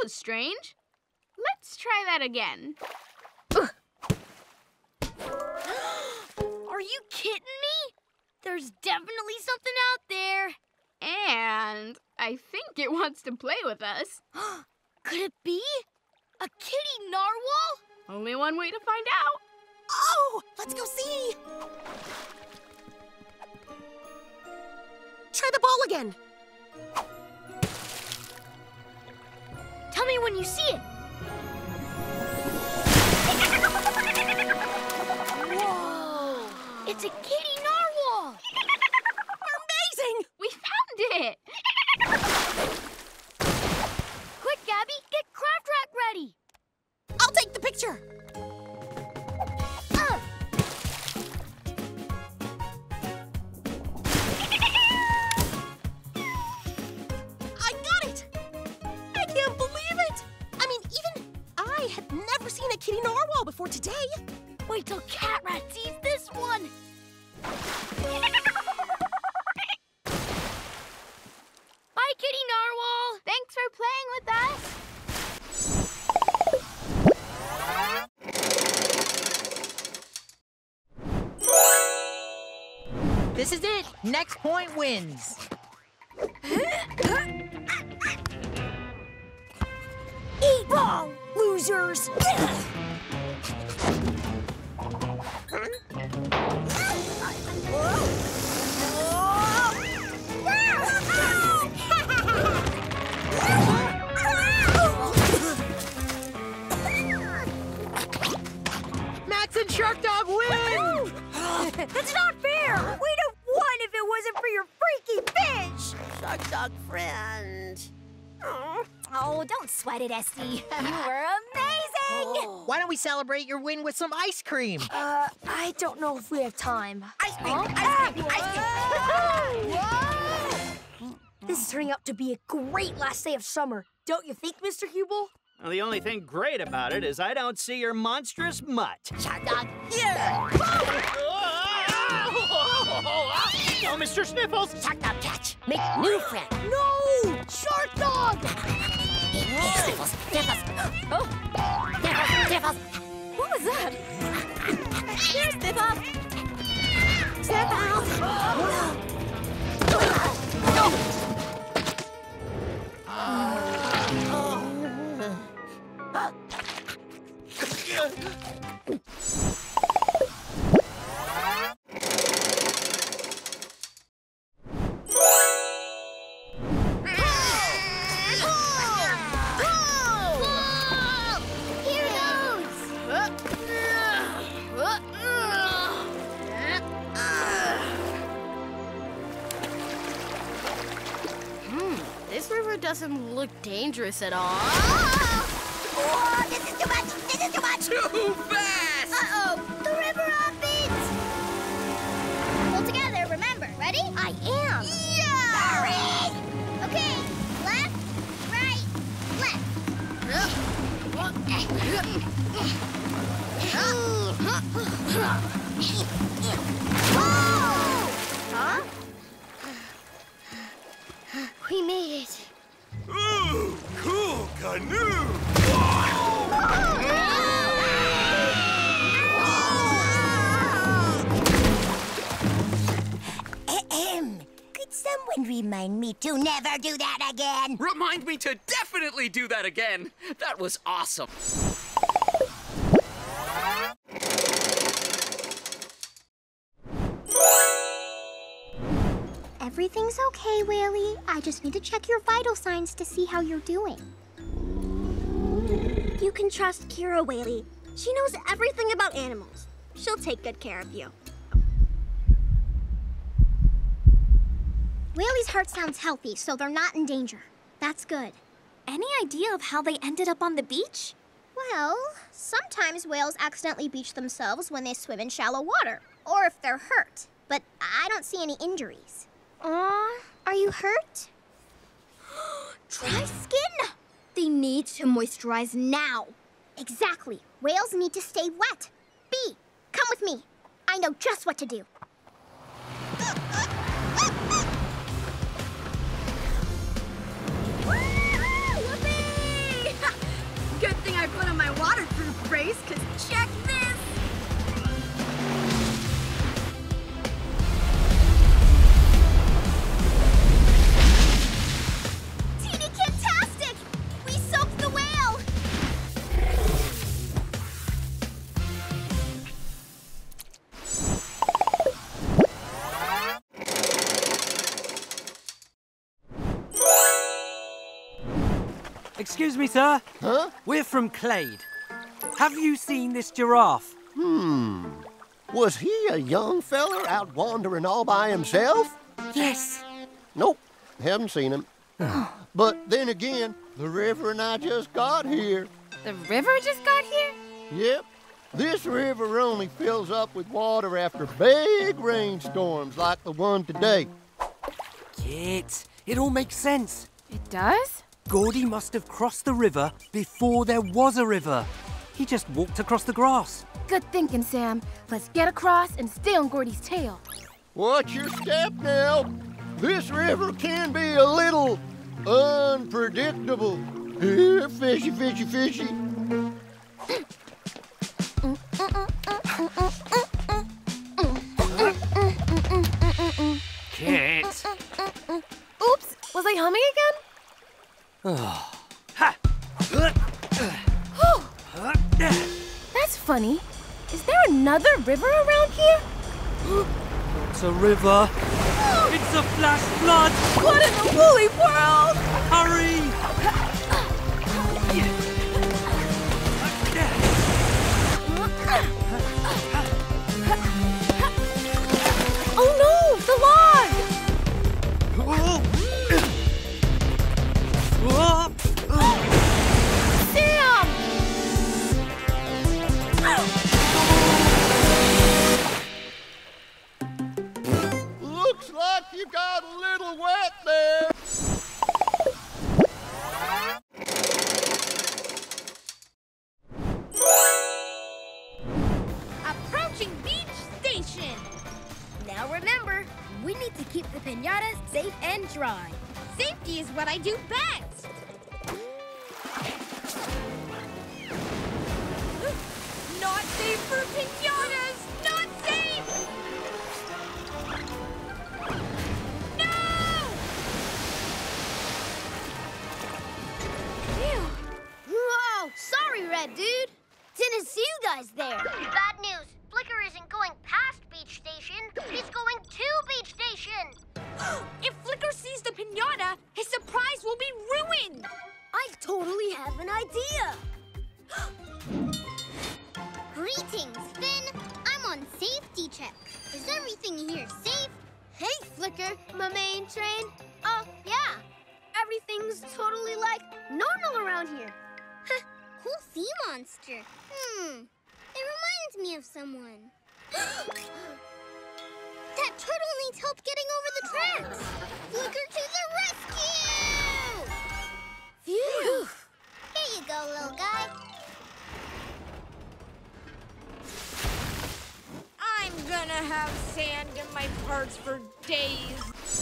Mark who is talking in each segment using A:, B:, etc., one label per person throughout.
A: was strange. Let's try that again.
B: Are you kidding me? There's definitely something out there.
A: And I think it wants to play with us.
B: Could it be a kitty narwhal?
A: Only one way to find out.
C: Oh, let's go see. Try the ball again.
B: Tell me when you see it. Whoa! It's a kitty narwhal.
C: Amazing!
A: We found it.
B: Quick, Gabby, get Craft Rack ready.
C: I'll take the picture. I got it! I can't believe it! I mean, even I had never seen a kitty narwhal before today.
B: Wait till Cat Rat sees this one. Bye, kitty narwhal.
A: Thanks for playing with us.
D: This is it. Next point wins.
C: Eat ball, losers!
D: Max and Sharkdog win!
C: That's not fair! We'd have won if it wasn't for your freaky fish! Sharkdog friend. Oh, don't sweat it, Esty. You were amazing!
D: Why don't we celebrate your win with some ice cream?
C: I don't know if we have time.
E: Ice cream! Ice cream! Ice cream!
C: Whoa! This is turning out to be a great last day of summer. Don't you think, Mr. Hubel?
F: Well, the only thing great about it is I don't see your monstrous mutt.
E: Sharkdog, here!
F: Oh, Mr. Sniffles!
E: Sharkdog catch! Make new friend!
C: No! Shark Dog!
E: Sniffles! Sniffles! Oh! Sniffles! Sniffles!
C: What was that?
E: Here, Sniffles! Sniffles!
B: This river doesn't look dangerous at all.
E: Whoa, this is too much! This is too much!
G: Too fast!
E: Uh-oh! The river opens! Pull together, remember. Ready? I am! Yeah! Hurry! Okay, left, right, Whoa! Huh?
B: We made it.
G: Ooh, cool canoe!
E: Could someone remind me to never do that again?
G: Remind me to definitely do that again. That was awesome.
H: Everything's okay, Whaley. I just need to check your vital signs to see how you're doing.
I: You can trust Kira, Whaley. She knows everything about animals. She'll take good care of you.
H: Whaley's heart sounds healthy, so they're not in danger. That's good.
I: Any idea of how they ended up on the beach?
H: Well, sometimes whales accidentally beach themselves when they swim in shallow water, or if they're hurt. But I don't see any injuries. Are you hurt?
I: Dry skin! They need to moisturize now.
H: Exactly. Whales need to stay wet. Bee, come with me. I know just what to do.
J: Excuse me, sir.
K: Huh?
J: We're from Clade. Have you seen this giraffe?
K: Was he a young feller out wandering all by himself?
J: Yes.
K: Nope, haven't seen him. But then again, the river and I just got here.
B: The river just got here?
K: Yep. This river only fills up with water after big rainstorms like the one today.
J: Kids, it all makes sense.
B: It does?
J: Gordy must have crossed the river before there was a river. He just walked across the grass.
B: Good thinking, Sam. Let's get across and stay on Gordy's tail.
K: Watch your step now. This river can be a little unpredictable. Here, fishy, fishy, fishy.
J: Kit.
B: Oops, was I humming again?
J: Ha!
B: That's funny. Is there another river around here?
J: It's a river. It's a flash flood.
B: What in the woolly world?
J: Hurry!
B: Oh no, the log! Sam!
K: Looks like you got a little wet there.
B: Approaching beach station! Now remember, we need to keep the piñatas safe and dry. Safety is what I do best! Not safe for piñatas! Not safe! No! Phew.
C: Whoa! Sorry, Red Dude. Didn't see you guys there.
E: Bad news. Flicker isn't going past beach station. He's going to beach station.
B: If Flicker sees the piñata, his surprise will be ruined!
C: I totally have an idea.
E: Greetings, Finn. I'm on safety check. Is everything here safe?
C: Hey, Flicker, my main train. Yeah. Everything's totally, normal around here.
E: Cool sea monster. It reminds me of someone. That turtle needs help getting over the tracks. Flicker to the rescue!
C: Phew.
E: Here you go, little guy.
B: I'm gonna have sand in my parts for days.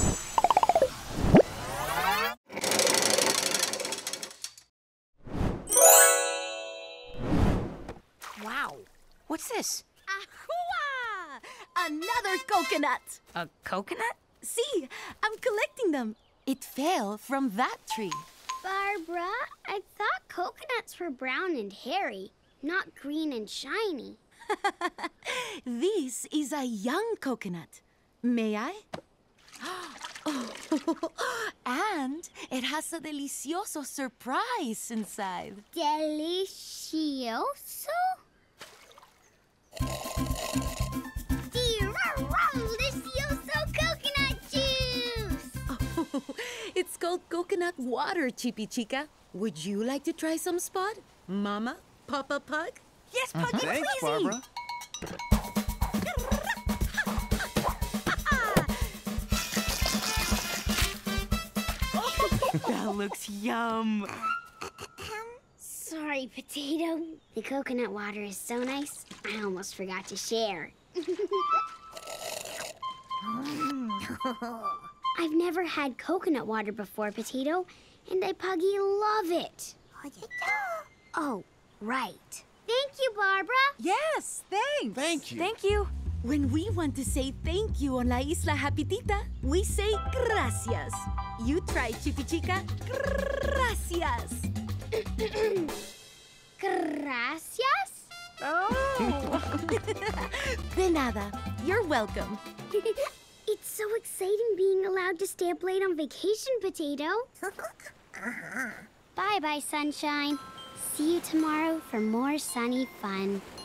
L: Wow. What's this?
M: Ahua! Another coconut.
L: A coconut?
M: See, I'm collecting them. It fell from that tree.
E: Barbara, I thought coconuts were brown and hairy, not green and shiny.
M: This is a young coconut. May I? Oh, and it has a delicioso surprise inside.
E: Delicioso? Delicioso coconut juice!
M: Oh, it's called coconut water, Chippy Chica. Would you like to try some, Spot? Mama? Papa Pug?
B: Yes, Puggy,
N: Thanks,
B: please.
N: Barbara.
M: That looks yum.
E: Sorry, Potato. The coconut water is so nice, I almost forgot to share. I've never had coconut water before, Potato, and I Puggy love it. Oh, right. Thank you, Barbara.
M: Yes, thanks.
N: Thank you.
B: Thank you.
M: When we want to say thank you on La Isla Hapitita, we say gracias. You try, Chippy Chica. Gracias.
E: Gracias?
M: Oh. De nada. You're welcome.
E: It's so exciting being allowed to stay up late on vacation, Potato. Bye-bye, sunshine. See you tomorrow for more sunny fun.